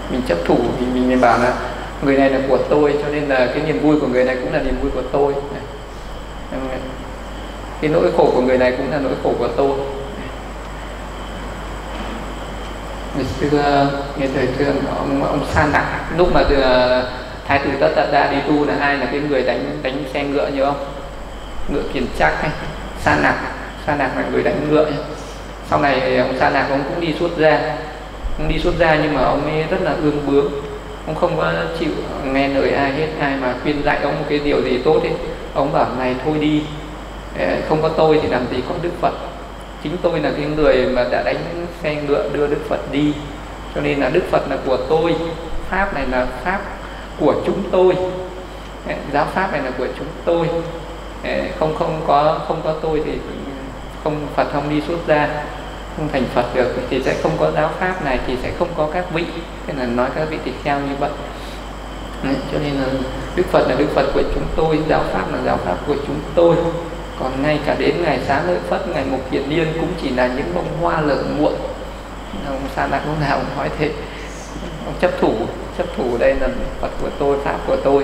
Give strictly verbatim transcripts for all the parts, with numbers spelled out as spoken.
Mình chấp thủ thì mình, mình bảo là người này là của tôi, cho nên là cái niềm vui của người này cũng là niềm vui của tôi. Cái nỗi khổ của người này cũng là nỗi khổ của tôi. Ngày xưa, ngày thời xưa ông ông Sa Nặc, lúc mà từ Thái tử Tất Đạt Đa đi tu là ai là cái người đánh đánh xe ngựa nhớ không? Ngựa Kiền Trắc hay Sa Nặc, Sa Nặc là người đánh ngựa nhé. Sau này ông Sa Nặc ông cũng đi xuất gia, ông đi xuất gia nhưng mà ông ấy rất là ương bướng, ông không có chịu nghe lời ai hết, ai mà khuyên dạy ông một cái điều gì tốt ấy, ông bảo này thôi đi, không có tôi thì làm gì có Đức Phật, chính tôi là cái người mà đã đánh xe ngựa đưa Đức Phật đi, cho nên là Đức Phật là của tôi, pháp này là pháp của chúng tôi, giáo pháp này là của chúng tôi, không không có không có tôi thì không Phật không đi xuất gia, không thành Phật được, thì sẽ không có giáo pháp này, thì sẽ không có các vị. Thế là nói các vị tỳ kheo như vậy. Đấy, cho nên là Đức Phật là Đức Phật của chúng tôi, giáo pháp là giáo pháp của chúng tôi. Còn ngay cả đến ngày Xá Lợi Phất, ngày Mục Kiền Liên cũng chỉ là những bông hoa lở muộn. Ông Sa Nặc lúc nào cũng nói thế, ông chấp thủ, chấp thủ đây là Phật của tôi, pháp của tôi.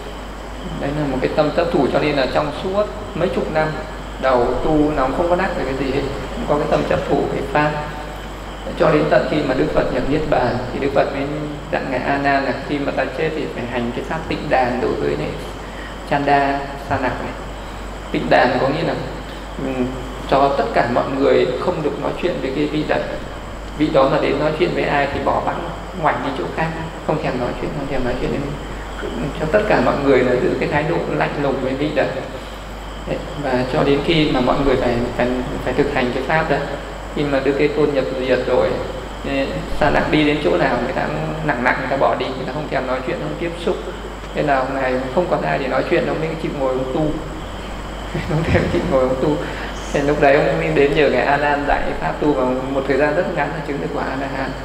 Đấy là một cái tâm chấp thủ, cho nên là trong suốt mấy chục năm đầu tu nó không có đắc về cái gì hết, không có cái tâm chấp thủ cái pháp. Cho đến tận khi mà Đức Phật nhập Niết Bàn thì Đức Phật mới dặn ngài A Nan là khi mà ta chết thì phải hành cái pháp tịnh đàn đối với này Chanda Sa Nặc này. Tịnh đàn có nghĩa là um, cho tất cả mọi người không được nói chuyện với cái vị đấy, vị đó mà đến nói chuyện với ai thì bỏ bẵng ngoảnh đi chỗ khác, không thèm nói chuyện, không thèm nói chuyện đến, cho tất cả mọi người là giữ cái thái độ lạnh lùng với vị đấy. Đấy, và cho đến khi mà mọi người phải phải phải thực hành cái pháp đó, khi mà Đức Thế Tôn nhập diệt rồi, Sa Nặc đi đến chỗ nào người ta nặng nặng người ta bỏ đi, người ta không thèm nói chuyện, không tiếp xúc. Thế là hôm nay không còn ai để nói chuyện, ông mới chịu ngồi ông tu, không thèm chịu ngồi ông tu. Thì lúc đấy ông mới đến nhờ ngài A Nan dạy pháp tu, và một thời gian rất ngắn là chứng được quả A La Hán.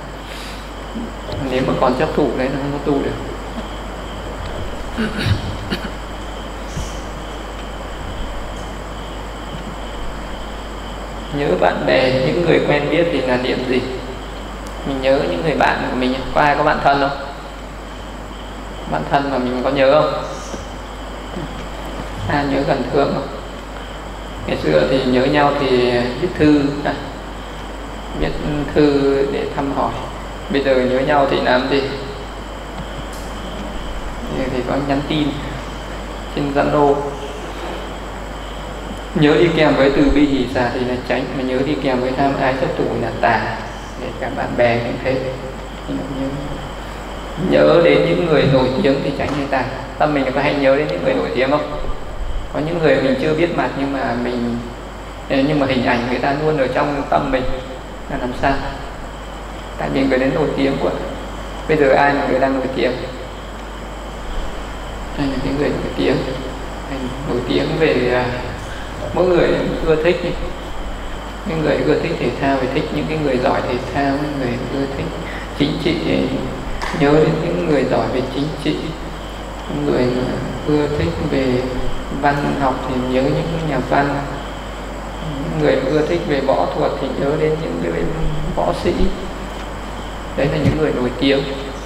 Nếu mà còn chấp thủ đấy nó không có tu được. Nhớ bạn bè, những người quen biết thì là niệm gì? Mình nhớ những người bạn của mình. Có ai có bạn thân không? Bạn thân mà mình có nhớ không? Ai nhớ gần thương không? Ngày xưa thì nhớ nhau thì viết thư, à, viết thư để thăm hỏi. Bây giờ nhớ nhau thì làm gì? Thì có nhắn tin trên Zalo. Nhớ đi kèm với từ bi hỷ xả thì là tránh, mà nhớ đi kèm với tham ái chấp thủ là tà. Để các bạn bè cũng thế. Nhớ, nhớ đến những người nổi tiếng thì tránh hay tà. Tâm mình có hay nhớ đến những người nổi tiếng không? Có những người mình chưa biết mặt nhưng mà mình nhưng mà hình ảnh người ta luôn ở trong tâm mình, là làm sao? Tại vì người đến nổi tiếng của. Bây giờ ai là người đang nổi tiếng? Ai là cái người nổi tiếng? Nổi tiếng về mỗi người ưa thích đi. Những người ưa thích thể thao thì thích những cái người giỏi thể thao, những người ưa thích chính trị thì nhớ đến những người giỏi về chính trị, những người ưa thích về văn học thì nhớ những nhà văn, những người ưa thích về võ thuật thì nhớ đến những cái võ sĩ. Đấy là những người nổi tiếng.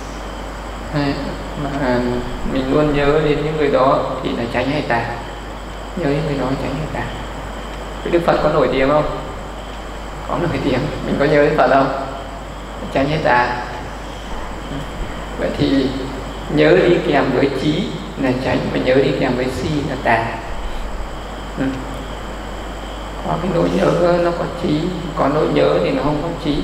Mà mình luôn nhớ đến những người đó thì là tránh hay tà. Nhớ những người đó tránh hay tà. Đức Phật có nổi tiếng không? Có nổi tiếng. Mình có nhớ đến Phật không? Tránh hay tà. Vậy thì nhớ đi kèm với trí là tránh, và nhớ đi kèm với si là tà. Ừ. Có cái nỗi nhớ nó có trí, có nỗi nhớ thì nó không có trí.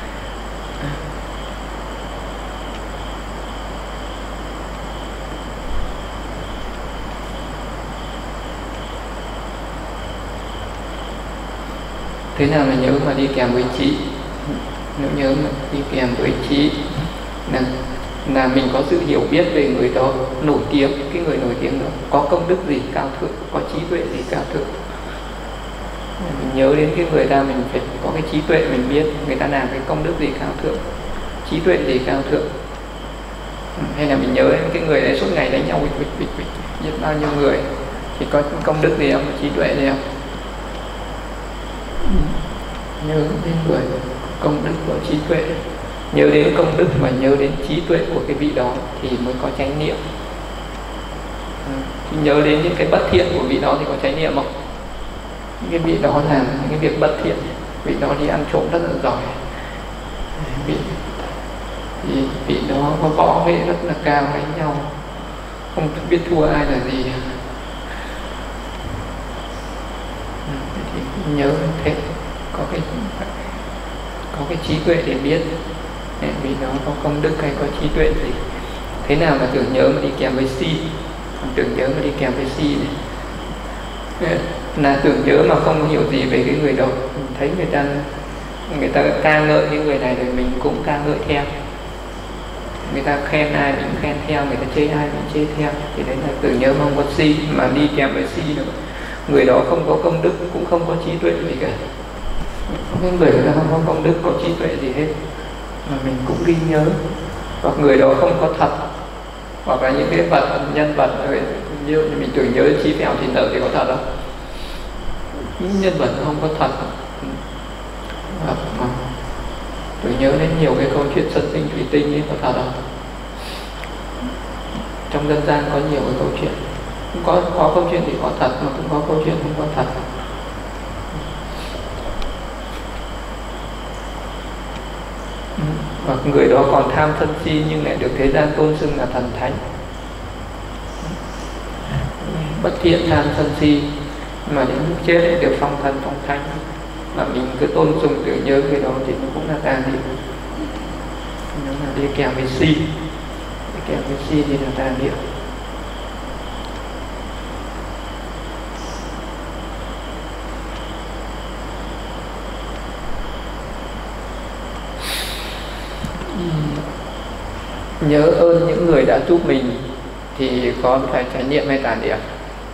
Thế nào là nhớ mà đi kèm với trí? Nếu nhớ mà đi kèm với trí là, là mình có sự hiểu biết về người đó nổi tiếng, cái người nổi tiếng đó có công đức gì cao thượng, có trí tuệ gì cao thượng. Mình nhớ đến cái người ta, mình phải có cái trí tuệ, mình biết người ta làm cái công đức gì cao thượng, trí tuệ gì cao thượng. Hay là mình nhớ đến cái người đấy suốt ngày đánh nhau vịch vịch vịch vịch giết bao nhiêu người thì có công đức gì không, trí tuệ gì không? Nhớ đến người công đức của trí tuệ Nhớ đến công đức mà nhớ đến trí tuệ của cái vị đó thì mới có chánh niệm. Nhớ đến những cái bất thiện của vị đó thì có chánh niệm không? Những cái vị đó làm những cái việc bất thiện, vị đó đi ăn trộm rất là giỏi, vị thì vị đó có võ nghệ rất là cao, đánh nhau không biết thua ai là gì. Thì nhớ thế, có cái có cái trí tuệ để biết vì nó có công đức hay có trí tuệ gì. Thế nào là tưởng nhớ mà đi kèm với si? Tưởng nhớ mà đi kèm với si này là tưởng nhớ mà không hiểu gì về cái người đó. Mình thấy người ta người ta ca ngợi những người này thì mình cũng ca ngợi theo, người ta khen ai mình khen theo, người ta chê ai mình chê theo, thì đấy là tưởng nhớ mà không có si. Mà đi kèm với si nữa, người đó không có công đức cũng không có trí tuệ gì cả. Cái người đó không có công đức, có trí tuệ gì hết mà mình cũng ghi nhớ. Hoặc người đó không có thật, hoặc là những cái vật nhân vật như mình tưởng nhớ chí phèo thì nợ thì có thật không? Những nhân vật không có thật. Hoặc tưởng nhớ đến nhiều cái câu chuyện sân tinh thủy tinh ấy có thật không? Trong dân gian có nhiều cái câu chuyện, cũng có có câu chuyện thì có thật mà cũng có câu chuyện không có thật. Hoặc người đó còn tham sân si nhưng lại được thế gian tôn xưng là thần thánh. Bất thiện tham sân si mà đến lúc chết lại được phong thần phong thánh, mà mình cứ tôn sùng tưởng nhớ người đó thì nó cũng là tà niệm. Nó là đi kèm với si, đi kèm với si thì là tà niệm. Nhớ ơn những người đã giúp mình thì có phải chánh niệm hay tà niệm?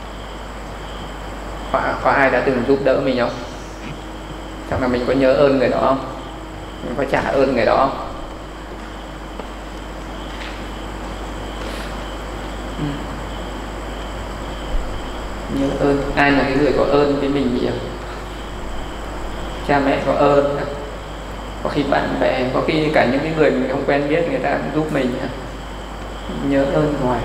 Có, có ai đã từng giúp đỡ mình không? Chắc là mình có nhớ ơn người đó không? Mình có trả ơn người đó không? Nhớ ơn, ai là cái người có ơn với mình nhiều? Cha mẹ có ơn, có khi bạn bè, có khi cả những cái người mình không quen biết người ta cũng giúp mình. Nhớ ơn ngoài.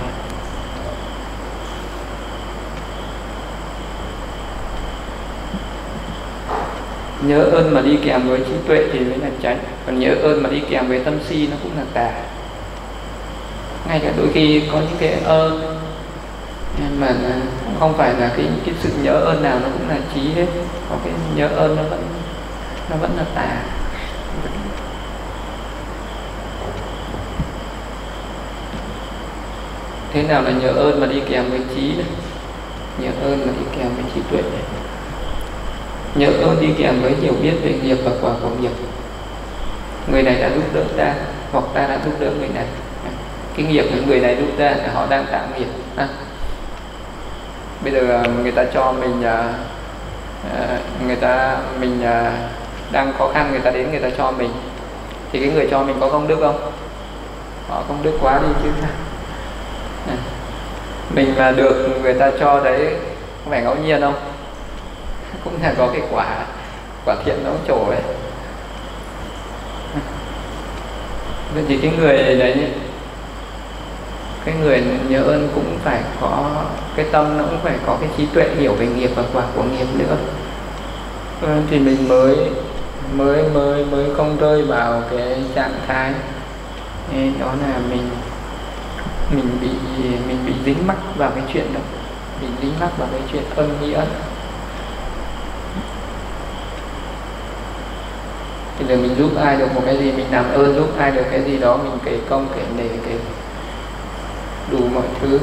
Nhớ ơn mà đi kèm với trí tuệ thì mới là chánh, còn nhớ ơn mà đi kèm với tâm si nó cũng là tà. Ngay cả đôi khi có những cái ơn mà không phải là cái cái sự nhớ ơn nào nó cũng là trí hết, có cái nhớ ơn nó vẫn nó vẫn là tà. Thế nào là nhớ ơn mà đi kèm với trí này? Nhớ ơn mà đi kèm với trí tuệ này. Nhớ ơn đi kèm với hiểu biết về nghiệp và quả của nghiệp. Người này đã giúp đỡ ta, hoặc ta đã giúp đỡ người này. Cái nghiệp của người này giúp ta là họ đang tạo nghiệp. À, bây giờ người ta cho mình, người ta mình đang khó khăn, người ta đến người ta cho mình, thì cái người cho mình có công đức không? Họ công đức quá đi chứ. À, mình mà được người ta cho đấy có phải ngẫu nhiên không? Cũng là có cái quả quả thiện nó trổ ấy. Vậy thì cái người đấy, cái người nhớ ơn cũng phải có cái tâm, nó cũng phải có cái trí tuệ hiểu về nghiệp và quả của nghiệp nữa. Thì mình mới mới mới mới không rơi vào cái trạng thái đó là mình mình bị mình bị dính mắc vào cái chuyện đó, mình dính mắc vào cái chuyện ân nghĩa. Thì giờ mình giúp ai được một cái gì, mình làm ơn giúp ai được cái gì đó, mình kể công kể nể kể đủ mọi thứ.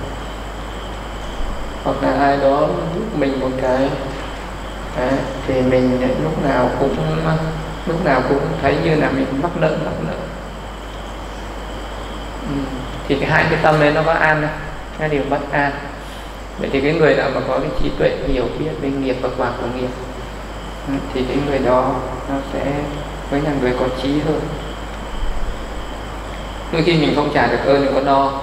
Hoặc là ai đó giúp mình một cái à, thì mình lúc nào cũng lúc nào cũng thấy như là mình mắc nợ mắc nợ. Ừ. Thì cái hai cái tâm đấy nó có an không? Nó đều bất an. Vậy thì cái người nào mà có cái trí tuệ hiểu biết về nghiệp và quả của nghiệp thì cái người đó nó sẽ mới là người có trí hơn. Đôi khi mình không trả được ơn thì có no.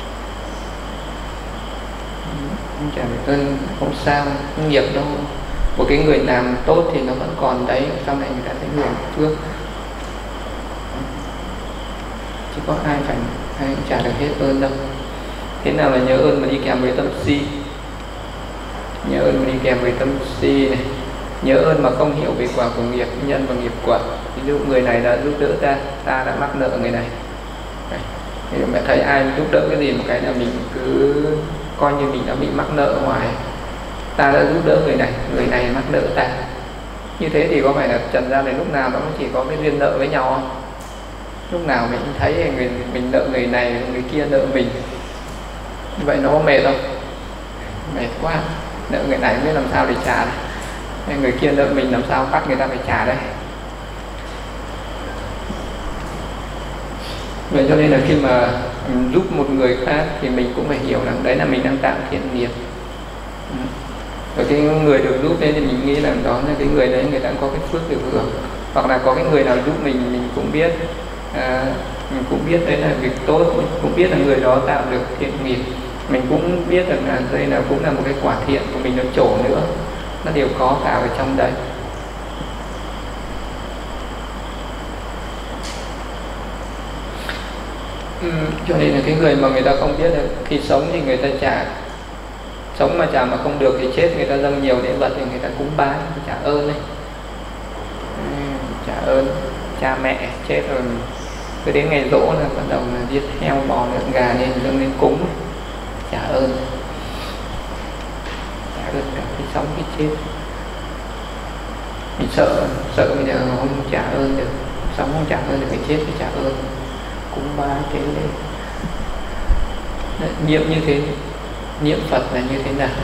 Không trả được ơn không sao, nghiệp đâu một cái người làm tốt thì nó vẫn còn đấy, sau này người ta sẽ hưởng phước, chứ có ai phải ai cũng trả được hết ơn đâu. Thế nào là nhớ ơn mà đi kèm với tâm si? Nhớ ơn mà đi kèm với tâm si này, nhớ ơn mà không hiểu về quả của nghiệp nhân và nghiệp quả. Ví dụ người này đã giúp đỡ ta, ta đã mắc nợ người này. Đấy. Thì mẹ thấy ai giúp đỡ cái gì một cái là mình cứ coi như mình đã bị mắc nợ ngoài. Ta đã giúp đỡ người này, người này mắc nợ ta. Như thế thì có phải là trần gian này lúc nào nó chỉ có cái duyên nợ với nhau không? Lúc nào mình thấy người mình nợ người này, người kia nợ mình, vậy nó có mệt không? Mệt quá. Nợ người này biết làm sao để trả đây, người kia nợ mình làm sao bắt người ta phải trả đây. Vậy cho nên là khi mà mình giúp một người khác thì mình cũng phải hiểu rằng đấy là mình đang tạo thiện nghiệp. Rồi cái người được giúp đấy thì mình nghĩ là đó là cái người đấy người ta có cái phước được hưởng, hoặc là có cái người nào giúp mình mình cũng biết, à, mình cũng biết đấy là việc tốt, mình cũng biết là người đó tạo được thiện nghiệp, mình cũng biết rằng là đây là cũng là một cái quả thiện của mình, nó trổ nữa, nó đều có cả ở trong đấy. Ừ, cho nên là cái người mà người ta không biết là khi sống thì người ta trả, sống mà trả mà không được thì chết, người ta dâng nhiều lễ vật thì người ta cúng bái trả ơn đấy. Ừ, trả ơn cha mẹ chết rồi, cứ đến ngày giỗ là bắt đầu là giết heo bò lợn gà nên dâng lên cúng, trả ơn, trả ơn cả khi sống khi chết. Mình sợ sợ bây giờ không trả ơn được, sống không trả ơn được, phải chết phải trả ơn, cúng bái thế đấy. Niệm như thế, niệm Phật là như thế nào?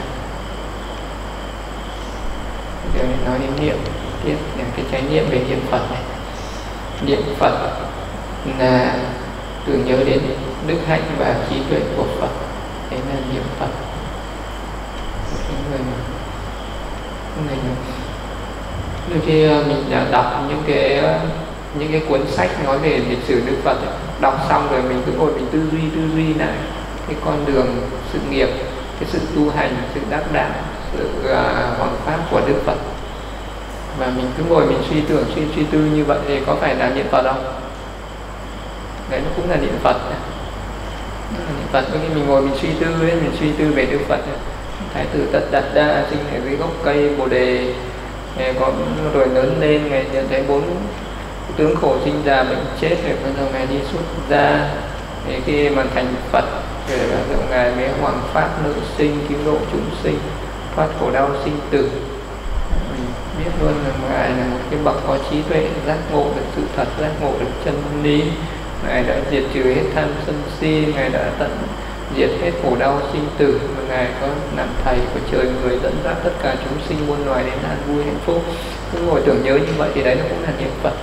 Giờ mình nói đến niệm tiếp, cái chánh niệm về niệm Phật này. Niệm Phật là tưởng nhớ đến đức hạnh và trí tuệ của Phật, thế là niệm Phật. Cái người người đôi khi mình đã đọc những cái những cái cuốn sách nói về lịch sử Đức Phật ấy, đọc xong rồi mình cứ ngồi mình tư duy tư duy lại cái con đường sự nghiệp, cái sự tu hành, sự đắc đạo, sự uh, hoằng pháp của Đức Phật, và mình cứ ngồi mình suy tưởng suy suy tư như vậy thì có phải là niệm Phật không? Đấy nó cũng là niệm Phật. Niệm Phật khi mình ngồi mình suy tư ấy, mình suy tư về Đức Phật ấy. Thái tử Tất Đạt Đa sinh ở dưới gốc cây Bồ Đề, có rồi lớn lên ngày nhận thấy bốn tướng khổ sinh già bệnh chết, rồi bắt đầu ngài đi xuất gia, thì khi mà thành Phật rồi bắt đầu ngài mới hoằng pháp nữ sinh, cứu độ chúng sinh, thoát khổ đau sinh tử. Mình biết luôn là ngài là một cái bậc có trí tuệ, giác ngộ được sự thật, giác ngộ được chân lý. Ngài đã diệt trừ hết tham sân si, ngài đã tận diệt hết khổ đau sinh tử, mà ngài có làm thầy của trời người, dẫn dắt tất cả chúng sinh muôn loài đến an vui hạnh phúc. Cứ ngồi tưởng nhớ như vậy thì đấy nó cũng là niệm Phật.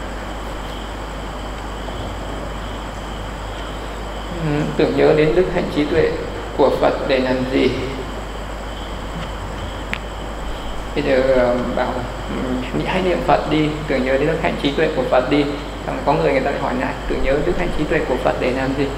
Ừ, tưởng nhớ đến đức hạnh trí tuệ của Phật để làm gì? Bây giờ bảo hãy niệm Phật đi, tưởng nhớ đến đức hạnh trí tuệ của Phật đi. Xong có người người ta lại hỏi lại, tưởng nhớ đức hạnh trí tuệ của Phật để làm gì?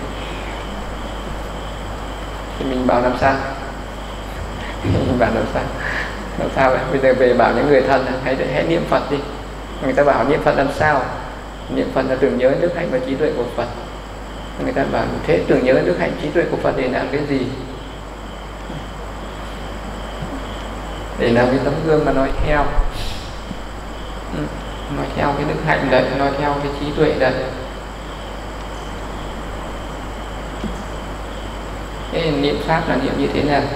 Thì mình bảo làm sao? Mình bảo làm sao? Làm sao vậy? Bây giờ về bảo những người thân là hãy, hãy niệm Phật đi. Người ta bảo niệm Phật làm sao? Niệm Phật là tưởng nhớ đức hạnh và trí tuệ của Phật. Người ta bảo thế tưởng nhớ đức hạnh trí tuệ của Phật để làm cái gì? Để làm cái tấm gương mà nói theo, nói theo cái đức hạnh đấy, nói theo cái trí tuệ đấy. Cái niệm pháp là niệm như thế nào?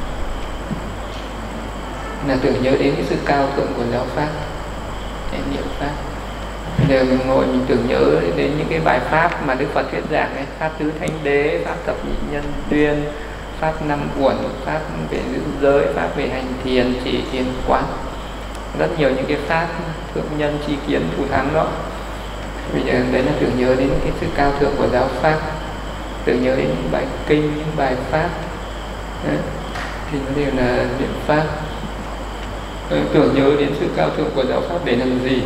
Là tưởng nhớ đến cái sự cao thượng của giáo pháp. Cái niệm pháp. Bây giờ mình ngồi mình tưởng nhớ đến những cái bài pháp mà Đức Phật thuyết giảng ấy, pháp tứ thánh đế, pháp thập nhị nhân duyên, pháp năm uẩn, pháp về giữ giới, pháp về hành thiền, chỉ thiền quán, rất nhiều những cái pháp thượng nhân tri kiến thủ thắng đó. Bây giờ đấy là tưởng nhớ đến cái sự cao thượng của giáo pháp, tưởng nhớ đến những bài kinh, những bài pháp đấy, thì nó đều là niệm pháp. Tưởng nhớ đến sự cao thượng của giáo pháp để làm gì?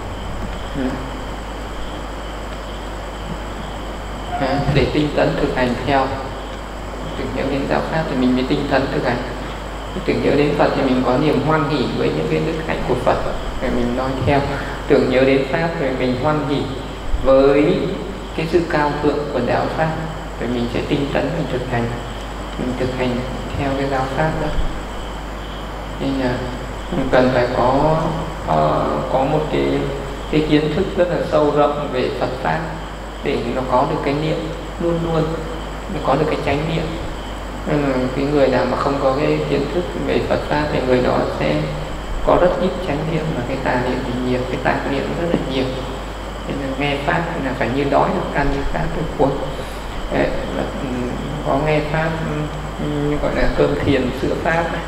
À, để tinh tấn thực hành theo. Tưởng nhớ đến giáo pháp thì mình mới tinh tấn thực hành. Tưởng nhớ đến Phật thì mình có niềm hoan hỷ với những cái đức hạnh của Phật để mình nói theo. Tưởng nhớ đến Pháp thì mình hoan hỷ với cái sự cao thượng của đạo Pháp, rồi mình sẽ tinh tấn mình thực hành, mình thực hành theo cái giáo Pháp đó. Nên là mình cần phải có có, có một cái cái kiến thức rất là sâu rộng về Phật Pháp để nó có được cái niệm luôn luôn, nó có được cái chánh niệm. Nên là cái người nào mà không có cái kiến thức về Phật Pháp thì người đó sẽ có rất ít chánh niệm, mà cái tà niệm thì nhiều, cái tạp niệm rất là nhiều. Nên là nghe Pháp là phải như đói được ăn, như Pháp được cuốn. Đấy, là, có nghe Pháp gọi là cơm thiền sữa Pháp này.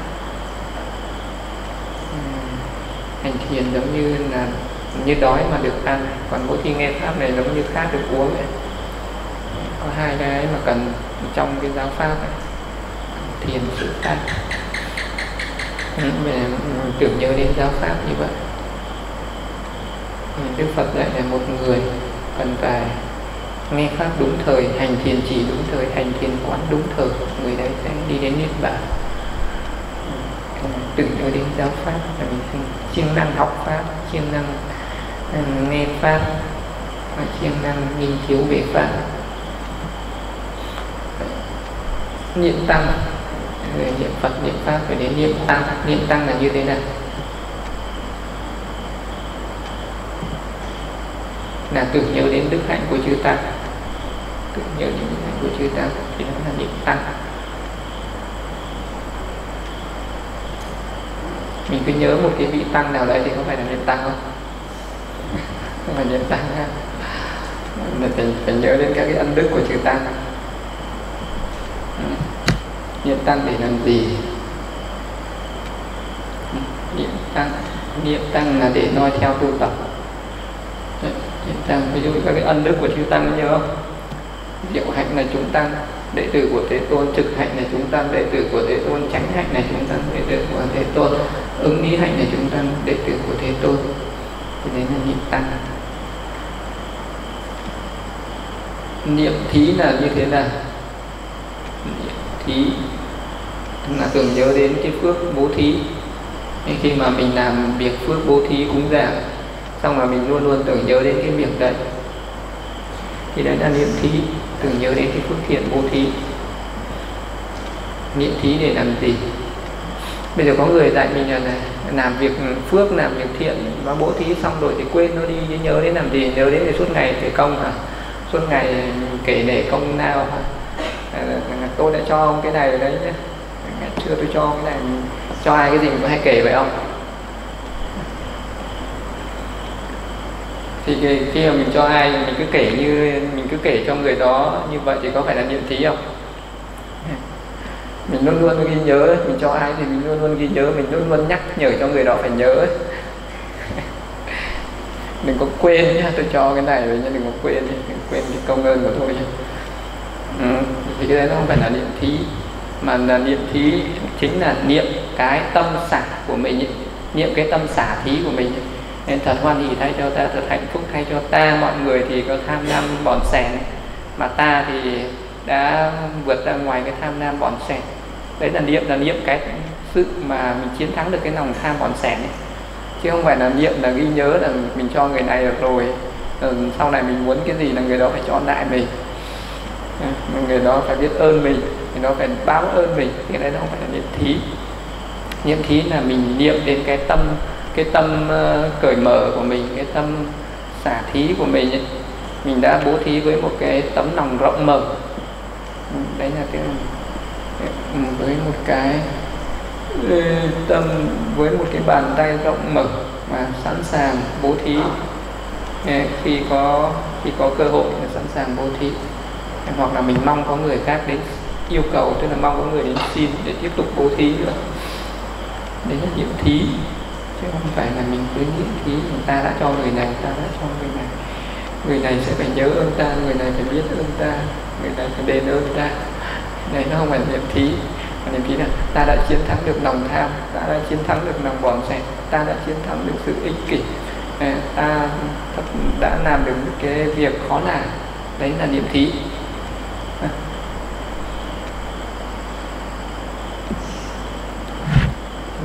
Hành thiền giống như là như đói mà được ăn, còn mỗi khi nghe Pháp này giống như khát được uống ấy. Có hai cái mà cần trong cái giáo Pháp này, thiền sự Pháp. Mình tưởng nhớ đến giáo Pháp như vậy. Đức Phật dạy là một người cần phải nghe Pháp đúng thời, hành thiền chỉ đúng thời, hành thiền quán đúng thời, người đấy sẽ đi đến Niết Bàn. Tưởng nhớ đến giáo Pháp là mình siêng năng học Pháp, siêng năng nghe Pháp, và siêng năng nghiên cứu về Pháp. Niệm Tăng, người niệm Phật niệm Pháp phải đến niệm Tăng. Niệm Tăng là như thế nào? Là tưởng nhớ đến đức hạnh của chư Tăng, tưởng nhớ đến đức hạnh của chư Tăng thì đó là niệm Tăng. Mình cứ nhớ một cái vị Tăng nào đấy thì có phải là niệm Tăng không? Không phải niệm Tăng ha. Mình phải, phải nhớ đến các cái ân đức của chư Tăng. Niệm Tăng để làm gì? Niệm Tăng, niệm Tăng là để noi theo tu tập. Niệm Tăng, ví dụ các cái ân đức của chư Tăng nhớ không? Diệu hạnh là chúng Tăng, đệ tử của Thế Tôn. Trực hạnh là chúng Tăng, đệ tử của Thế Tôn. Chánh hạnh là chúng Tăng, đệ tử của Thế Tôn. Ứng lý hạnh là chúng Tăng, đệ tử của Thế Tôn. Thì đấy là niệm Tăng. Niệm thí là như thế nào? Niệm thí là tưởng nhớ đến cái phước bố thí. Nên khi mà mình làm việc phước bố thí cúng dường, xong rồi mình luôn luôn tưởng nhớ đến cái việc đấy, thì đấy là niệm thí, tưởng nhớ đến cái phước thiện bố thí. Niệm thí để làm gì? Bây giờ có người dạy mình là này, làm việc phước, làm việc thiện và bố thí xong rồi thì quên nó đi, nhớ đến làm gì? Nhớ đến thì suốt ngày kể công hả? Suốt ngày kể để công nào hả? Tôi đã cho ông cái này rồi đấy nhé, ngày xưa tôi cho cái này, cho ai cái gì mình có hay kể vậy không? Thì khi mà mình cho ai mình cứ kể như mình cứ kể cho người đó như vậy thì có phải là niệm thí không? Mình luôn luôn ghi nhớ, mình cho ai thì mình luôn luôn ghi nhớ, mình luôn luôn nhắc nhở cho người đó phải nhớ. Đừng có quên nhá, tôi cho cái này rồi nhưng đừng có quên, đừng quên cái công ơn của tôi nhá. Ừ, thì cái đấy nó không phải là niệm thí, mà là niệm thí chính là niệm cái tâm xả của mình, niệm cái tâm xả thí của mình. Nên thật hoan hỷ thay cho ta, thật hạnh phúc thay cho ta. Mọi người thì có tham lam bỏn sẻn, mà ta thì đã vượt ra ngoài cái tham lam bỏn sẻn. Đấy là niệm, là niệm cái sự mà mình chiến thắng được cái lòng tham bỏn sẻn ấy. Chứ không phải là niệm là ghi nhớ là mình cho người này được rồi, rồi sau này mình muốn cái gì là người đó phải cho lại mình, người đó phải biết ơn mình, người đó phải báo ơn mình. Cái đấy nó không phải là niệm thí. Niệm thí là mình niệm đến cái tâm, cái tâm uh, cởi mở của mình, cái tâm xả thí của mình ấy. Mình đã bố thí với một cái tấm lòng rộng mở. Đấy là cái với một cái tâm, với một cái bàn tay rộng mở mà sẵn sàng bố thí khi có khi có cơ hội là sẵn sàng bố thí. Hoặc là mình mong có người khác đến yêu cầu, tức là mong có người đến xin để tiếp tục bố thí nữa. Đấy là niệm thí, chứ không phải là mình cứ niệm thí người ta đã cho người này, ta đã cho người này, người này sẽ phải nhớ ơn ta, người này phải biết ơn ta, người này phải đền ơn ta. Đấy nó không phải niệm thí. Mà niệm thí là ta đã chiến thắng được lòng tham, ta đã chiến thắng được lòng bỏn sẻn, ta đã chiến thắng được sự ích kỷ, ta đã làm được cái việc khó làm. Đấy là niệm thí.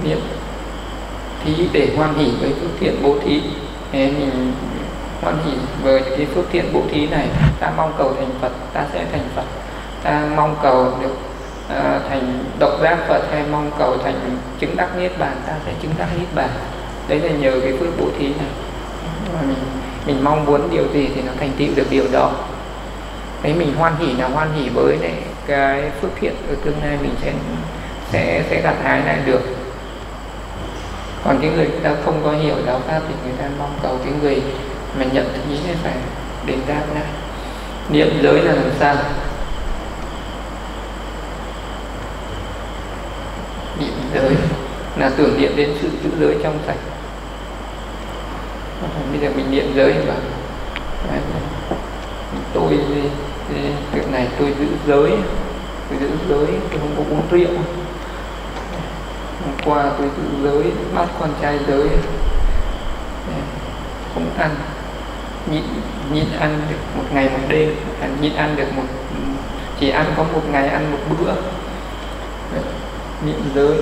niệm thí để hoan hỷ với phước thiện bố thí. Thế mình hoan hỷ với cái phước thiện bố thí này, ta mong cầu thành Phật, ta sẽ thành Phật. Ta mong cầu được à, thành độc giác Phật, hay mong cầu thành chứng đắc niết bàn, ta sẽ chứng đắc niết bàn. Đấy là nhờ cái phước bố thí này. Mà mình mình mong muốn điều gì thì nó thành tựu được điều đó. Đấy, mình hoan hỷ là hoan hỷ với này, cái phước thiện ở tương lai mình sẽ sẽ sẽ gặt hái lại được. Còn cái người ta không có hiểu giáo pháp thì người ta mong cầu cái người mà nhận thí này phải đền đáp lại. Niệm giới là làm sao? Niệm giới là tưởng niệm đến sự giữ giới trong sạch. Bây giờ mình niệm giới và tôi việc này tôi giữ giới, tôi giữ giới, tôi không có uống rượu. Hôm qua tôi giữ giới, bắt con trai giới, không ăn, nhịn nhịn ăn được một ngày một đêm, nhịn ăn được một chỉ ăn có một ngày ăn một bữa. Niệm giới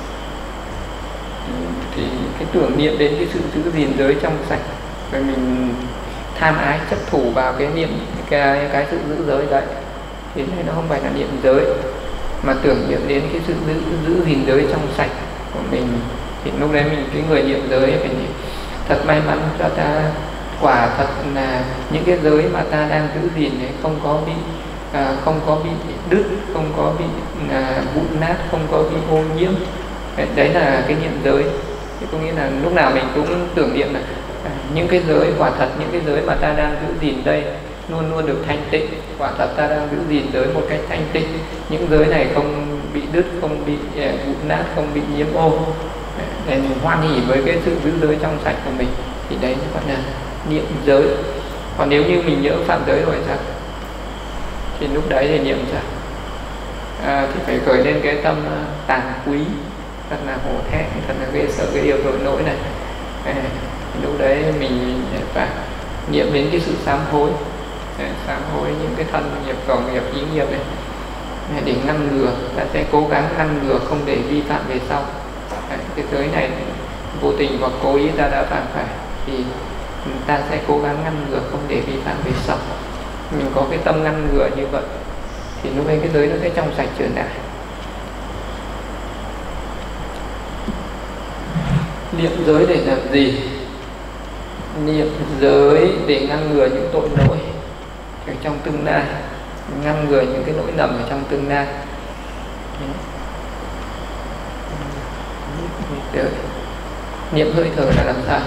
thì cái tưởng niệm đến cái sự giữ gìn giới trong sạch, rồi mình tham ái chấp thủ vào cái niệm cái cái sự giữ giới đấy, thì đây nó không phải là niệm giới, mà tưởng niệm đến cái sự giữ giữ gìn giới trong sạch của mình. Thì lúc đấy mình cái người niệm giới phải niệm thật may mắn cho ta, quả thật là những cái giới mà ta đang giữ gìn đấy không có bị à, không có bị đứt, không có bị à, vụn nát, không có bị ô nhiễm. Đấy là cái niệm giới. Thì có nghĩa là lúc nào mình cũng tưởng niệm là à, những cái giới quả thật, những cái giới mà ta đang giữ gìn đây luôn luôn được thanh tịnh. Quả thật ta đang giữ gìn giới một cách thanh tịnh, những giới này không bị đứt, không bị uh, vụn nát, không bị nhiễm ô. Để mình hoan hỉ với cái sự giữ giới trong sạch của mình, thì đấy gọi là niệm giới. Còn nếu như mình nhớ phạm giới rồi sao? Thì lúc đấy thì niệm sao? À, thì phải khởi lên cái tâm uh, tàn quý, thật là hổ thẹn, thật là ghê sợ cái điều tội lỗi này. À, lúc đấy mình phải niệm đến cái sự sám hối, sám hối những cái thân nghiệp, khẩu nghiệp, ý nghiệp này, để ngăn ngừa. Ta sẽ cố gắng ngăn ngừa không để vi phạm về sau. Cái giới này vô tình hoặc cố ý ta đã phạm phải, thì ta sẽ cố gắng ngăn ngừa không để vi phạm về sau. Mình có cái tâm ngăn ngừa như vậy thì lúc ấy cái giới nó sẽ trong sạch trở lại. Niệm giới để làm gì? Niệm giới để ngăn ngừa những tội lỗi ở trong tương lai, ngăn ngừa những cái lỗi lầm ở trong tương lai. Niệm, niệm hơi thở là làm sao?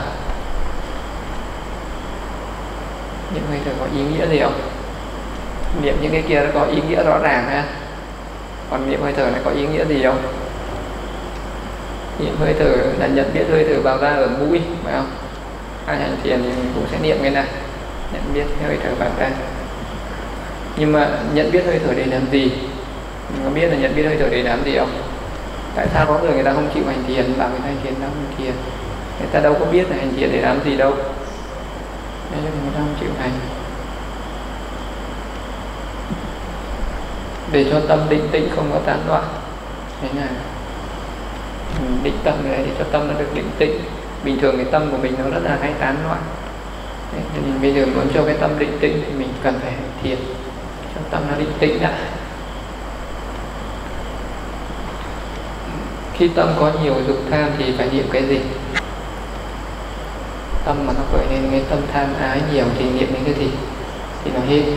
Niệm hơi thở có ý nghĩa gì không? Niệm những cái kia nó có ý nghĩa rõ ràng ha. Còn niệm hơi thở này có ý nghĩa gì không? Niệm hơi thở là nhận biết hơi thở vào ra ở mũi, phải không? Ai hành thiền thì mình cũng sẽ niệm cái này, nhận biết hơi thở vào ra. Nhưng mà nhận biết hơi thở để làm gì? Mình có biết là nhận biết hơi thở để làm gì không? Tại sao có người người ta không chịu hành thiền, bảo người ta hành thiền đâu hành thiền? Người ta đâu có biết là hành thiền để làm gì đâu. Nên là người ta không chịu hành. Để cho tâm định tĩnh không có tán loạn. Thế là định tâm này để cho tâm nó được định tĩnh. Bình thường cái tâm của mình nó rất là hay tán loạn. Thế nên bây giờ muốn cho cái tâm định tĩnh thì mình cần phải hành thiền cho tâm nó định tĩnh lại. Khi tâm có nhiều dục tham thì phải niệm cái gì? Tâm mà nó khởi lên cái tâm tham ái nhiều thì niệm đến cái gì? Thì nó hết.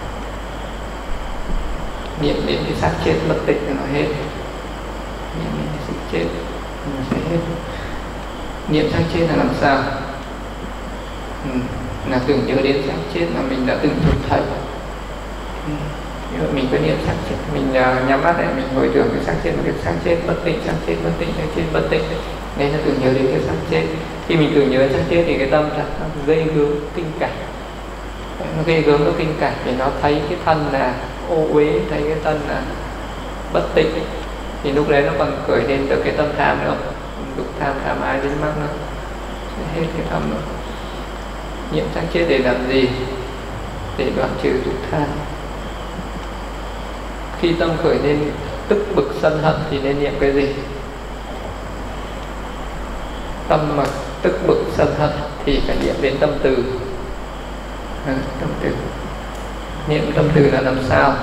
Niệm đến cái xác chết bất tịnh thì nó hết. Niệm đến cái sự chết thì nó sẽ hết. Niệm xác chết là làm sao? Ừ, là tưởng nhớ đến xác chết mà mình đã từng thực thấy. Ừ. Mình có niệm xác chết, mình uh, nhắm mắt để mình hồi tưởng cái xác chết, một cái xác chết bất tịnh, xác chết bất tịnh, xác chết bất tịnh. Nên là tưởng nhớ đến cái xác chết. Khi mình tưởng nhớ xác chết thì cái tâm nó gây gớm kinh cảnh. Nó gây gớm nó kinh cảnh vì nó thấy cái thân là ô uế, thấy cái thân là bất tịnh. Thì lúc đấy nó còn khởi lên được cái tâm tham nữa, dục tham, tham ái đến mắc nó sẽ hết cái tâm nữa. Niệm xác chết để làm gì? Để đoạn trừ dục tham. Khi tâm khởi lên tức bực sân hận thì nên niệm cái gì? Tâm mà tức bực sân hận thì phải niệm đến tâm từ. À, tâm từ. Niệm tâm từ là làm sao?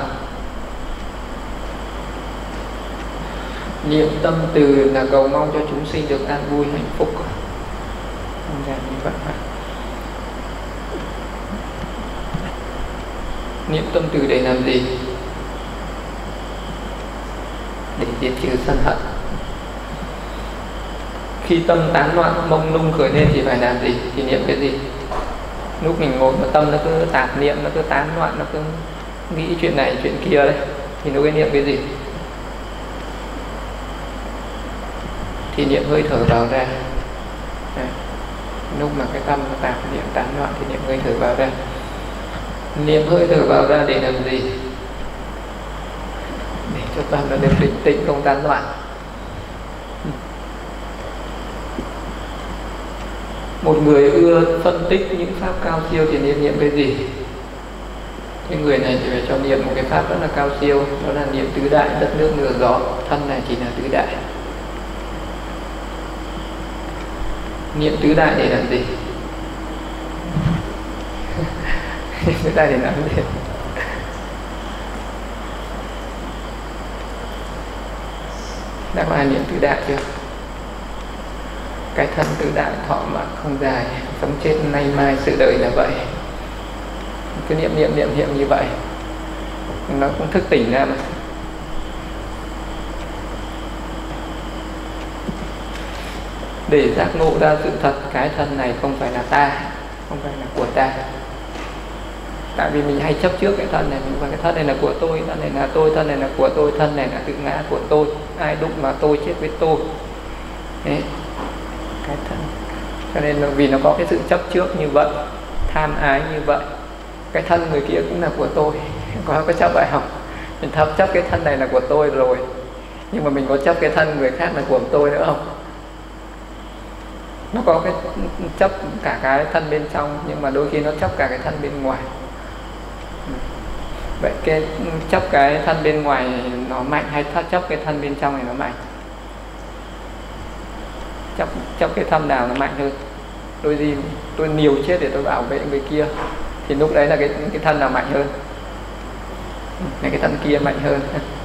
Niệm tâm từ là cầu mong cho chúng sinh được an vui hạnh phúc. Không ra như vậy mà. Niệm tâm từ để làm gì? Để diệt trừ sân hận. Khi tâm tán loạn mông lung khởi lên thì phải làm gì? Thì niệm cái gì? Lúc mình ngồi mà tâm nó cứ tạp niệm, nó cứ tán loạn, nó cứ nghĩ chuyện này chuyện kia đấy, thì nó cái niệm cái gì? Thì niệm hơi thở vào ra. Đấy. Lúc mà cái tâm nó tạp niệm tán loạn thì niệm hơi thở vào ra. Niệm hơi thở vào ra để làm gì? Để cho tâm nó được định tĩnh, không tán loạn. Một người ưa phân tích những pháp cao siêu thì niệm niệm cái gì? Cái người này thì phải cho niệm một cái pháp rất là cao siêu, đó là niệm tứ đại, đất nước lửa gió. Thân này chỉ là tứ đại. Niệm tứ đại để làm gì? Tứ đại để làm gì? Đã có ai niệm tứ đại chưa? Cái thân tứ đại thọ mạng không dài, sống chết nay mai sự đời là vậy. Cứ niệm niệm niệm niệm như vậy, nó cũng thức tỉnh ra mà. Để giác ngộ ra sự thật, cái thân này không phải là ta, không phải là của ta. Tại vì mình hay chấp trước cái thân này, mình nói cái thân này là của tôi, thân này là tôi, thân này là của tôi, thân này là tự ngã của tôi, ai đụng mà tôi chết với tôi. Đấy. Cái thân. Cho nên là vì nó có cái sự chấp trước như vậy, tham ái như vậy, cái thân người kia cũng là của tôi. Có có chấp vậy không? Mình thấp chấp cái thân này là của tôi rồi, nhưng mà mình có chấp cái thân người khác là của tôi nữa không? Nó có cái chấp cả cái thân bên trong, nhưng mà đôi khi nó chấp cả cái thân bên ngoài. Vậy cái chấp cái thân bên ngoài nó mạnh hay chấp cái thân bên trong này nó mạnh? Chấp, chấp cái thân nào nó mạnh hơn? Đôi gì tôi liều chết để tôi bảo vệ người kia, thì lúc đấy là cái, cái thân nào mạnh hơn? Là cái thân kia mạnh hơn.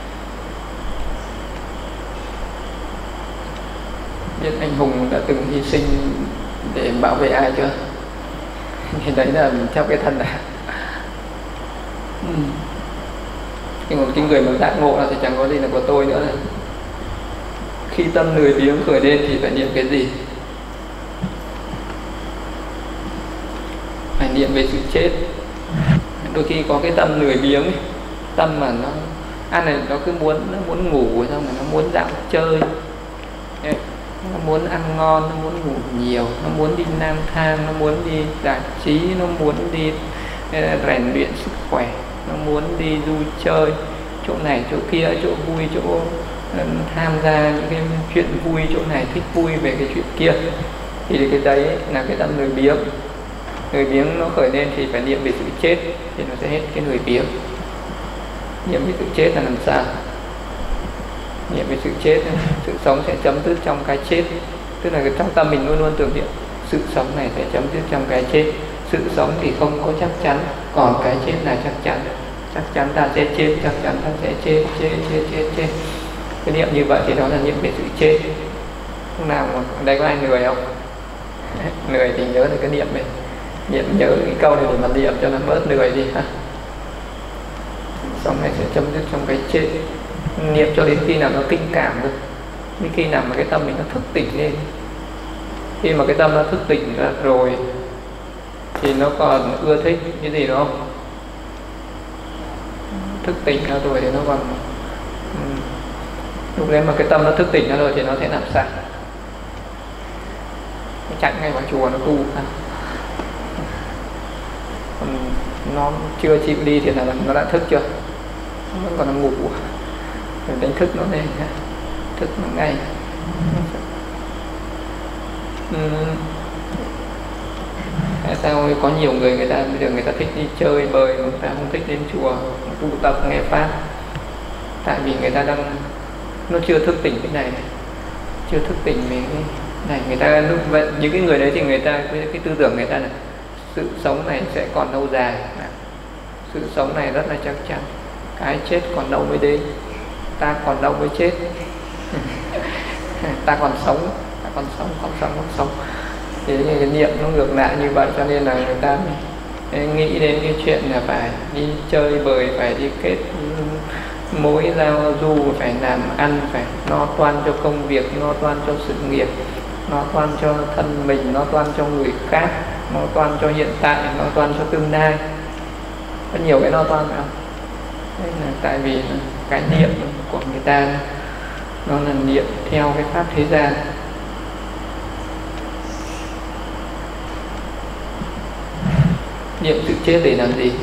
Biết anh hùng đã từng hy sinh để bảo vệ ai chưa? Thì đấy là mình chấp cái thân nào. Nhưng mà cái người mà giác ngộ là thì chẳng có gì là của tôi nữa này. Khi tâm lười biếng khởi lên thì phải niệm cái gì? Phải niệm về sự chết. Đôi khi có cái tâm lười biếng ấy, tâm mà nó ăn này nó cứ muốn nó muốn ngủ, xong rồi nó muốn dạo chơi, nó muốn ăn ngon, nó muốn ngủ nhiều, nó muốn đi lang thang, nó muốn đi giải trí, nó muốn đi rèn luyện sức khỏe, nó muốn đi vui chơi chỗ này chỗ kia, chỗ vui chỗ tham gia những cái chuyện vui, chỗ này thích vui về cái chuyện kia, thì cái đấy là cái tâm lười biếng. Lười biếng nó khởi lên thì phải niệm về sự chết thì nó sẽ hết cái lười biếng. Niệm về sự chết là làm sao? Niệm về sự chết, sự sống sẽ chấm dứt trong cái chết. Tức là trong tâm mình luôn luôn tưởng niệm sự sống này sẽ chấm dứt trong cái chết. Sự sống thì không có chắc chắn, còn cái chết là chắc chắn. Chắc chắn ta sẽ chết, chắc chắn ta sẽ chết, chết, chết, chết, chết. Cái niệm như vậy thì đó là niệm về sự chết. Lúc nào mà ở đây có ai lười không? Lười thì nhớ được cái niệm này. Niệm nhớ cái câu này để mà niệm cho nó bớt lười đi ha. Sống này sẽ chấm dứt trong cái chết. Niệm cho đến khi nào nó kinh cảm được, đến khi nào mà cái tâm mình nó thức tỉnh lên. Khi mà cái tâm nó thức tỉnh ra rồi thì nó còn ưa thích cái gì đó không? Thức tỉnh ra rồi thì nó còn um, lúc đấy mà cái tâm nó thức tỉnh ra rồi thì nó sẽ làm sao? Nó chạy ngay vào chùa nó tu ha. Còn nó chưa chịu đi thì là nó đã thức chưa? Nó vẫn còn đang ngủ. Phải đánh thức nó lên, thức nó ngay. uhm. Tại sao có nhiều người người ta bây giờ người ta thích đi chơi bời, người ta không thích đến chùa tu tập nghe pháp? Tại vì người ta đang nó chưa thức tỉnh cái này, chưa thức tỉnh về cái này, người ta lúc vậy những cái người đấy thì người ta cái, cái tư tưởng người ta là sự sống này sẽ còn lâu dài, sự sống này rất là chắc chắn, cái chết còn đâu mới đến, ta còn đâu mới chết. Ta còn sống, ta còn sống, còn sống, còn sống. Thì cái niệm nó ngược lại như vậy, cho nên là người ta nghĩ đến cái chuyện là phải đi chơi bời, phải đi kết mối giao du, phải làm ăn, phải lo toan cho công việc, lo toan cho sự nghiệp, lo toan cho thân mình, lo toan cho người khác, lo toan cho hiện tại, lo toan cho tương lai. Có nhiều cái lo toan phải không? Đấy là tại vì cái niệm của người ta nó là niệm theo cái pháp thế gian. Niệm sự chết để làm gì?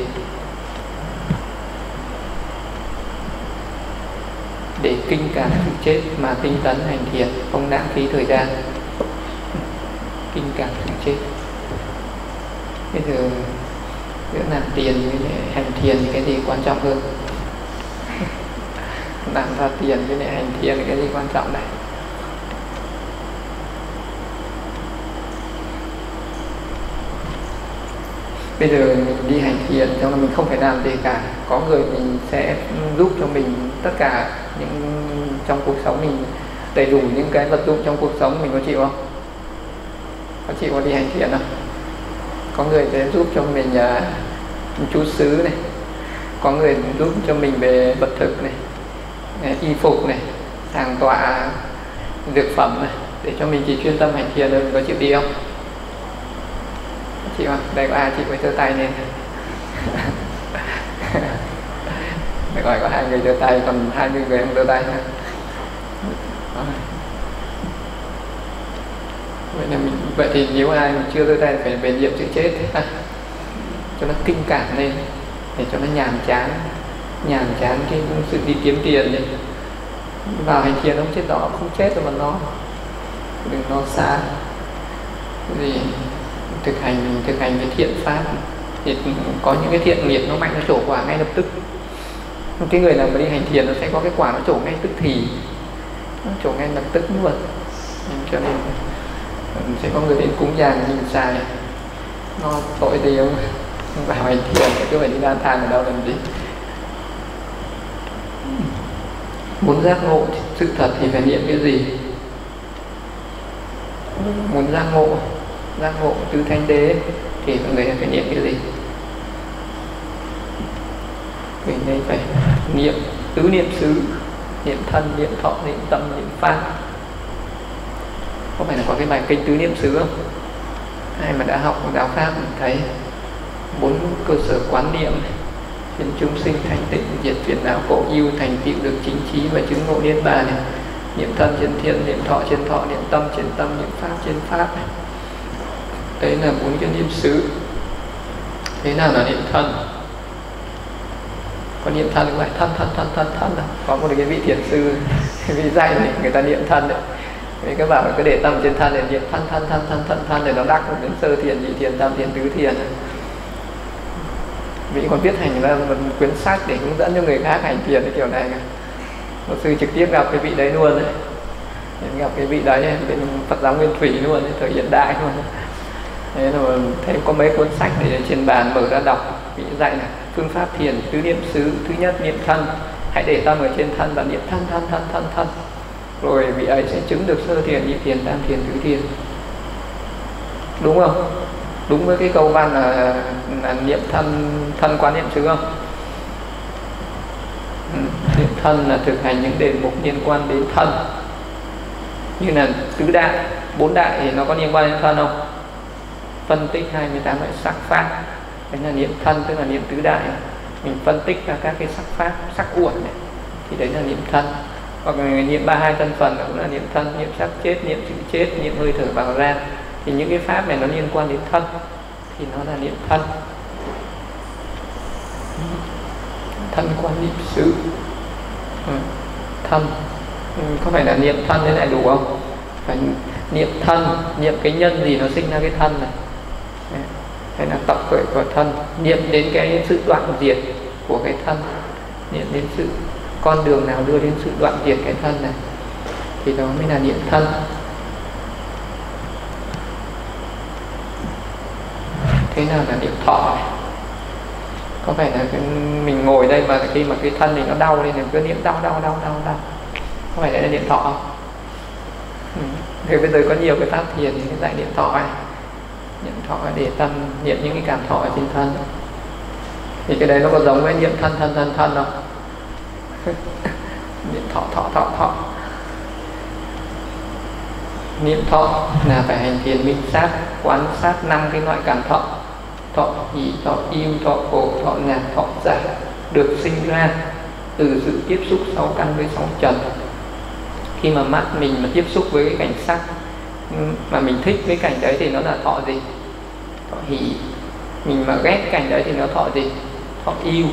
Để kinh cảm sự chết mà tinh tấn hành thiền, không lãng phí thời gian. Kinh cảm sự chết. Bây giờ giữa làm tiền với hành thiền thì cái gì quan trọng hơn? Làm ra tiền với lại hành thiền thì cái gì quan trọng này? Bây giờ mình đi hành thiền cho nên mình không phải làm gì cả, có người mình sẽ giúp cho mình tất cả những trong cuộc sống mình đầy đủ những cái vật dụng trong cuộc sống, mình có chịu không? Có chịu có đi hành thiền không? Có người sẽ giúp cho mình uh, chú xứ này, có người giúp cho mình về vật thực này, y phục này, sàng tọa dược phẩm này, để cho mình chỉ chuyên tâm hành thiền thôi. Mình có chịu đi không? Chịu không? Đây có ai chịu với giơ tay lên? Để gọi có hai người giơ tay, còn hai mươi người không giơ tay nữa. Vậy, là mình, vậy thì nếu ai mà chưa giơ tay phải về niệm sự chết ha, cho nó kinh cảm lên, để cho nó nhàm chán, nhàm chán cái sự đi kiếm tiền đi. Vào hành thiền không chết đó, không chết rồi mà nó đừng lo xa cái gì. Thực hành mình thực hành cái thiện pháp thì có những cái thiện nghiệp nó mạnh, nó trổ quả ngay lập tức. Cái người nào mà đi hành thiền nó sẽ có cái quả nó trổ ngay tức thì, nó trổ ngay lập tức luôn. Cho nên sẽ có người đến cúng dường nhìn xài nó tội gì không vào hành thiền, cứ phải đi lang thang ở đâu làm gì. Muốn giác ngộ sự thật thì phải niệm cái gì? Muốn giác ngộ giác ngộ tứ thánh đế thì mọi người phải niệm cái gì? Mình đây phải niệm tứ niệm xứ, niệm thân, niệm thọ, niệm tâm, niệm pháp. Có phải là có cái bài kinh tứ niệm xứ không? Ai mà đã học giáo pháp mình thấy bốn cơ sở quán niệm này, khiến chúng sinh thành tịnh, diệt phiền não khổ ưu, thành tựu được chính trí và chứng ngộ niết bàn này. Niệm thân trên thiên, niệm thọ trên thọ, niệm tâm trên tâm, niệm pháp trên pháp này. Đấy là bốn cái niệm xứ. Thế nào là niệm thân? Có niệm thân gọi thân thân thân thân thân đâu. Có một cái vị thiền sư vị dạy này người ta niệm thân đấy. Vì các bạn cứ để tâm trên thân để niệm thân thân thân thân thân thân để nó đắc được đến sơ thiền, nhị thiền, tam thiền, tứ thiền. Vị còn viết hành ra một quyển sách để hướng dẫn cho người khác hành thiền cái kiểu này. Một sư trực tiếp gặp cái vị đấy luôn đấy. Gặp cái vị đấy bên Phật giáo Nguyên Thủy luôn, thời hiện đại luôn. Thế rồi thêm có mấy cuốn sách để trên bàn mở ra đọc. Vị dạy là phương pháp thiền tứ niệm xứ. Thứ nhất niệm thân, hãy để tâm ở trên thân và niệm thân thân thân thân thân. Rồi vị ấy sẽ chứng được sơ thiền, nhị thiền, tam thiền, tứ thiền. Đúng không? Đúng với cái câu văn là, là niệm thân thân quán niệm xứ không? Ừ, niệm thân là thực hành những đề mục liên quan đến thân, như là tứ đại, bốn đại thì nó có liên quan đến thân không? Phân tích hai mươi tám loại sắc pháp, đấy là niệm thân, tức là niệm tứ đại. Mình phân tích ra các cái sắc pháp, sắc uẩn này, thì đấy là niệm thân. Hoặc là niệm ba hai thân phần cũng là niệm thân, niệm sắc chết, niệm sự chết, niệm hơi thở vào ra. Thì những cái pháp này nó liên quan đến thân, thì nó là niệm thân. Thân quan niệm xứ. Ừ. Thân ừ. Có phải là niệm thân thế này đủ không? Phải niệm thân, niệm cái nhân gì nó sinh ra cái thân này. Hay là tập khởi của thân, niệm đến cái sự đoạn diệt của cái thân, niệm đến sự con đường nào đưa đến sự đoạn diệt cái thân này, thì đó mới là niệm thân. Thế nào là niệm thọ? Có phải là cái, mình ngồi đây mà khi mà cái thân mình nó đau lên mình cứ niệm đau đau đau đau đau, có phải đấy là niệm thọ không? Ừ. Thì bây giờ có nhiều cái pháp thiền thì cái dạy niệm thọ này, niệm thọ để tâm niệm những cái cảm thọ ở trên thân. Thì cái đấy nó có giống với niệm thân thân thân thân không? Niệm thọ thọ thọ thọ. Niệm thọ là phải hành thiền minh sát, quán sát năm cái loại cảm thọ: thọ hỷ, thọ yêu, thọ khổ, thọ nhạc, thọ giải, được sinh ra từ sự tiếp xúc sáu căn với sáu trần. Khi mà mắt mình mà tiếp xúc với cái cảnh sắc mà mình thích với cảnh đấy thì nó là thọ gì? Thọ hỷ. Mình mà ghét cảnh đấy thì nó thọ gì? Thọ yêu.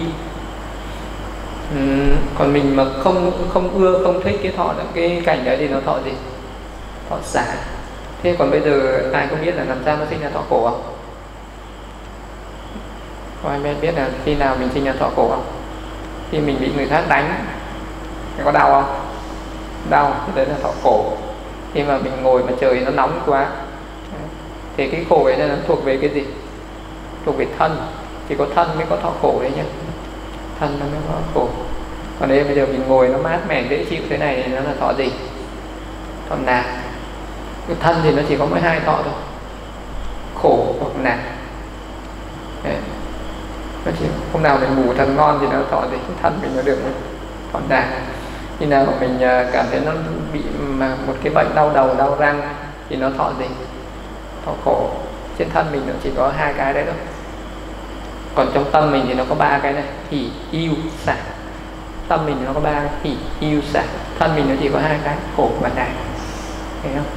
Uhm, còn mình mà không không ưa, không thích cái thọ cái cảnh đấy thì nó thọ gì? Thọ xả. Thế còn bây giờ ai có biết là làm sao nó sinh ra thọ khổ không? Có ai biết là khi nào mình sinh ra thọ khổ không? Khi mình bị người khác đánh thì có đau không? Đau, thì đấy là thọ khổ. Khi mà mình ngồi mà trời nó nóng quá thì cái khổ ấy nó thuộc về cái gì? Thuộc về thân. Thì có thân mới có thọ khổ đấy nhé. Thân nó mới có khổ. Còn đây bây giờ mình ngồi nó mát mẻ dễ chịu thế này thì nó là thọ gì? Thọ nạc. Cái thân thì nó chỉ có mỗi hai thọ thôi, khổ hoặc nạc. Nó chỉ hôm nào mình ngủ thật ngon thì nó thọ gì? Cái thân mình nó được thọ nạc. Khi nào mà mình cảm thấy nó bị mà một cái bệnh đau đầu, đau răng thì nó thọ gì? Thọ khổ. Trên thân mình nó chỉ có hai cái đấy thôi. Còn trong tâm mình thì nó có ba cái này: hỷ, yêu, xả. Tâm mình thì nó có ba: hỷ, yêu, xả. Thân mình nó chỉ có hai cái: khổ và nạc. Thấy không?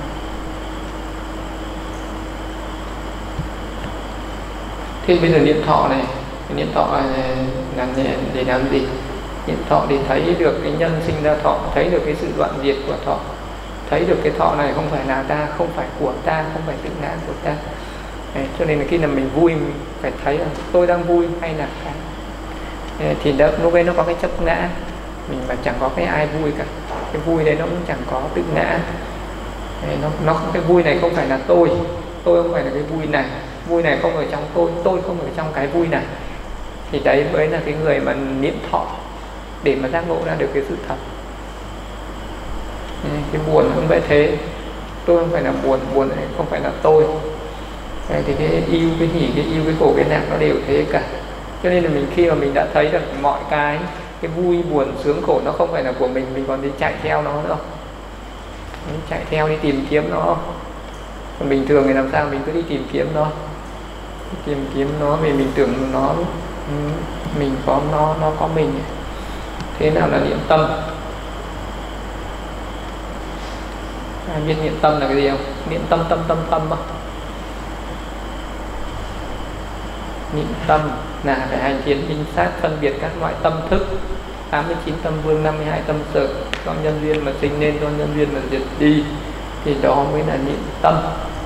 Thế bây giờ niệm thọ này, cái niệm thọ này làm để làm gì? Niệm thọ để thấy được cái nhân sinh ra thọ, thấy được cái sự đoạn diệt của thọ, thấy được cái thọ này không phải là ta, không phải của ta, không phải tự ngã của ta. Đấy, cho nên là khi nào mình vui mình phải thấy là tôi đang vui hay là cái, thì đó, lúc ấy nó có cái chấp ngã, mình mà chẳng có cái ai vui cả. Cái vui đấy nó cũng chẳng có tự ngã. Đấy, nó, nó cái vui này không phải là tôi, tôi không phải là cái vui này, vui này không ở trong tôi, tôi không ở trong cái vui này. Thì đấy mới là cái người mà niệm thọ để mà giác ngộ ra được cái sự thật. Cái buồn cũng vậy thế, tôi không phải là buồn, buồn này không phải là tôi. Đấy, thì cái yêu, cái hỉ, cái yêu, cái khổ, cái nạc nó đều thế cả. Cho nên là mình khi mà mình đã thấy được mọi cái, cái vui, buồn, sướng, khổ nó không phải là của mình, mình còn đi chạy theo nó nữa. Mình chạy theo đi tìm kiếm nó. Còn bình thường thì làm sao mình cứ đi tìm kiếm nó, tìm kiếm nó vì mình tưởng nó mình có nó, nó có mình. Thế nào là niệm tâm? Ai biết niệm tâm là cái gì không? Niệm tâm tâm tâm tâm không? Niệm tâm là phải hành thiền minh sát, phân biệt các loại tâm thức, tám mươi chín tâm vương, năm mươi hai tâm sở, do nhân duyên mà sinh nên, do nhân duyên mà diệt đi, thì đó mới là niệm tâm.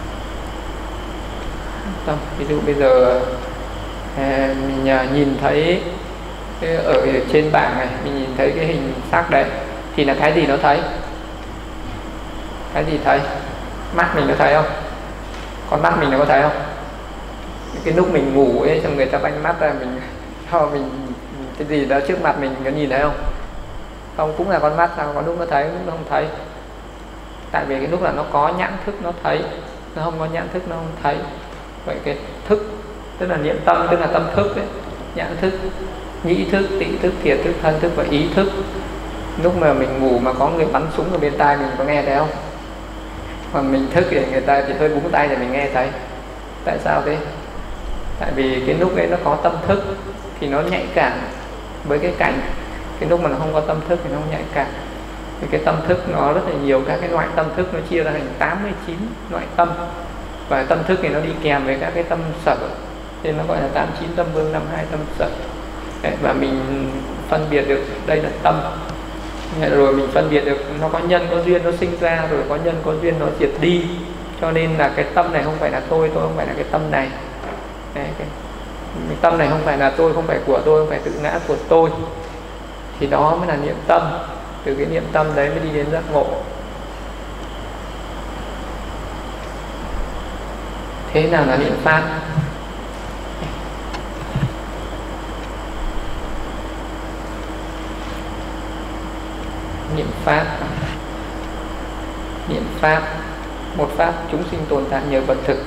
Tâm. Ví dụ bây giờ à, mình à, nhìn thấy ở trên bảng này, mình nhìn thấy cái hình sắc đấy thì là cái gì nó thấy? Cái gì thấy? Mắt mình có thấy không? Con mắt mình nó có thấy không? Cái lúc mình ngủ ấy, xong người ta banh mắt ra mình cho mình cái gì đó trước mặt mình có nhìn thấy không? Không, cũng là con mắt sao? Có lúc nó thấy, lúc nó không thấy. Tại vì cái lúc là nó có nhãn thức nó thấy, nó không có nhãn thức nó không thấy. Vậy cái thức tức là niệm tâm, tức là tâm thức đấy, nhãn thức, nhĩ thức, tị thức, thiệt thức, thân thức và ý thức. Lúc mà mình ngủ mà có người bắn súng ở bên tai mình có nghe thấy không? Còn mình thức thì người ta chỉ hơi búng tay thì mình nghe thấy. Tại sao thế? Tại vì cái lúc ấy nó có tâm thức thì nó nhạy cảm với cái cảnh. Cái lúc mà nó không có tâm thức thì nó không nhạy cảm. Vì cái tâm thức nó rất là nhiều các cái loại tâm thức, nó chia ra thành tám mươi chín loại tâm. Và tâm thức thì nó đi kèm với các cái tâm sở, nên nó gọi là tám mươi chín tâm vương, năm mươi hai tâm sở. Đấy, và mình phân biệt được đây là tâm. Rồi mình phân biệt được nó có nhân có duyên nó sinh ra, rồi có nhân có duyên nó diệt đi. Cho nên là cái tâm này không phải là tôi, tôi không phải là cái tâm này. Đấy, cái, cái tâm này không phải là tôi, không phải của tôi, không phải tự ngã của tôi. Thì đó mới là niệm tâm. Từ cái niệm tâm đấy mới đi đến giác ngộ. Thế nào là niệm pháp? niệm pháp. Niệm pháp, một pháp chúng sinh tồn tại nhờ vật thực,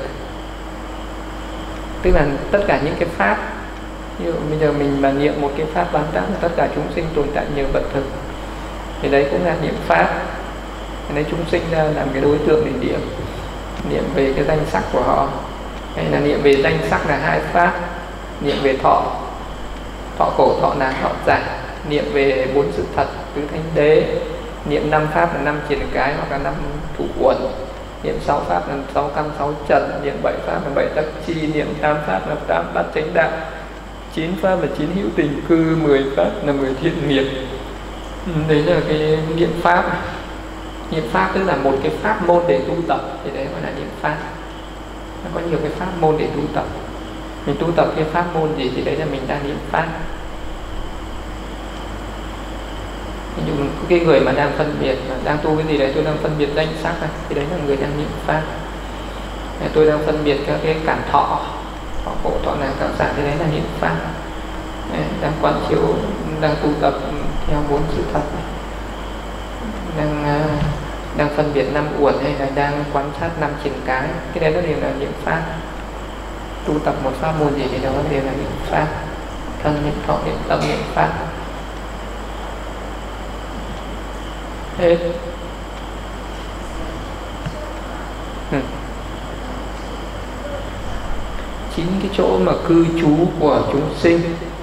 tức là tất cả những cái pháp, ví dụ bây giờ mình mà niệm một cái pháp bán tắc, tất cả chúng sinh tồn tại nhờ vật thực, thì đấy cũng là niệm pháp. Cái đấy chúng sinh ra làm cái đối tượng để niệm, niệm về cái danh sắc của họ, hay là niệm về danh sắc là hai pháp, niệm về thọ, thọ khổ, thọ nạn, thọ giả, niệm về bốn sự thật, tứ thánh đế, niệm năm pháp là năm triển cái hoặc là năm thủ uẩn, niệm sáu pháp là sáu căn sáu trần, niệm bảy pháp là bảy tắc chi, niệm tám pháp là tám bát chánh đạo, chín pháp là chín hữu tình cư, mười pháp là mười thiện nghiệp. Đấy là cái niệm pháp. Niệm pháp tức là một cái pháp môn để tu tập, thì đấy gọi là niệm pháp. Nó có nhiều cái pháp môn để tu tập, mình tu tập cái pháp môn gì thì đấy là mình đang niệm pháp. Ví dụ cái người mà đang phân biệt, đang tu cái gì đấy, tôi đang phân biệt danh sắc này, thì đấy là người đang niệm pháp. Tôi đang phân biệt các cái cảm thọ, thọ khổ, thọ nạn, thọ giả, thì đấy là niệm pháp. Đang quán chiếu, đang tu tập theo bốn sự thật này, đang đang phân biệt năm uẩn, hay là đang quan sát năm triển cái, cái đấy nó đều là niệm pháp. Tu tập một pháp môn gì thì đó đều là niệm pháp. Thân niệm, thọ niệm, tâm niệm pháp. Hết. Ừ. Chín cái chỗ mà cư trú của chúng sinh,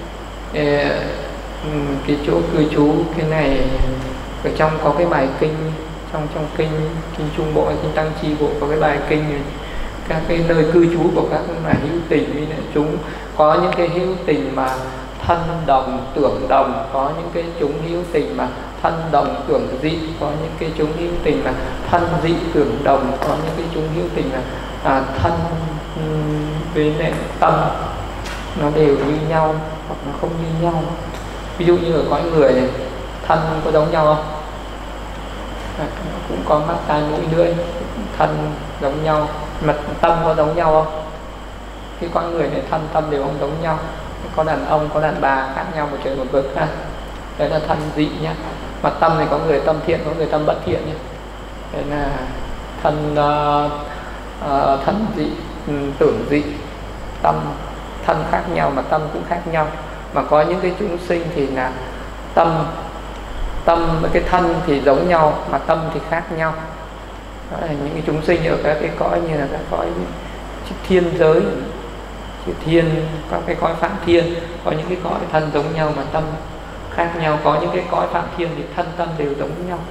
cái chỗ cư trú, cái này ở trong có cái bài kinh, trong trong kinh kinh Trung Bộ, kinh Tăng Chi Bộ có cái bài kinh này, các cái nơi cư trú của các loài hữu tình, như là chúng có những cái hữu tình mà thân đồng tưởng đồng, có những cái chúng hữu tình mà thân đồng tưởng dị, có những cái chúng hữu tình mà thân dị tưởng đồng, có những cái chúng hữu tình là à, thân với lại tâm nó đều như nhau hoặc nó không như nhau. Ví dụ như ở cõi người này, thân có giống nhau không? À, cũng có mắt tai mũi lưỡi, thân giống nhau, mà tâm có giống nhau không? Cái cõi người này thân tâm đều không giống nhau, có đàn ông có đàn bà khác nhau một trời một vực ha. Đấy là thân dị nhá. Mà tâm này có người tâm thiện, có người tâm bất thiện nhá. Đấy là thân uh, uh, thân dị, um, tưởng dị, tâm thân khác nhau mà tâm cũng khác nhau. Mà có những cái chúng sinh thì là tâm tâm với cái thân thì giống nhau mà tâm thì khác nhau. Đó là những cái chúng sinh ở các cái cõi như là các cõi thiên giới, thiên, các cái cõi phạm thiên, có những cái cõi thân giống nhau mà tâm khác nhau, có những cái cõi phạm thiên thì thân tâm đều giống nhau.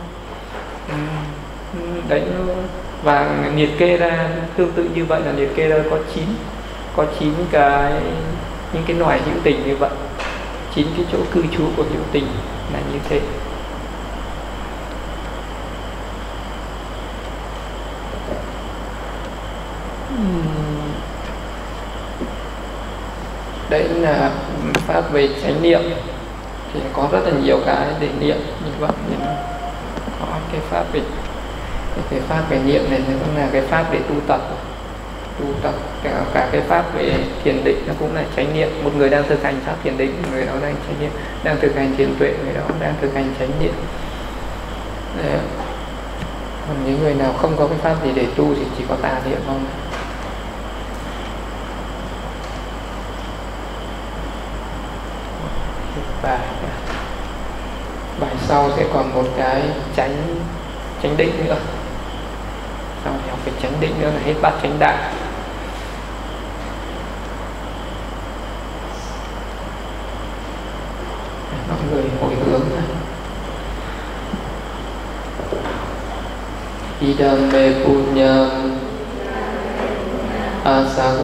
Đấy, và liệt kê ra tương tự như vậy là liệt kê ra có chín có chín cái những cái loài hữu tình như vậy, chín cái chỗ cư trú của hữu tình là như thế. Đấy là pháp về chánh niệm, thì có rất là nhiều cái để niệm như vậy. Có cái pháp về cái pháp về niệm này cũng là cái pháp để tu tập, tu tập cả, cả cái pháp về thiền định nó cũng là chánh niệm. Một người đang thực hành pháp thiền định, người đó đang chánh niệm, đang thực hành thiền tuệ, người đó đang thực hành chánh niệm. Đấy. Còn những người nào không có cái pháp gì để tu thì chỉ có tà niệm không. Bài bài sau sẽ còn một cái chánh chánh định nữa, sau thì học cái chánh định nữa là hết bát chánh đạo. Mọi người hồi hướng idam me punyam asa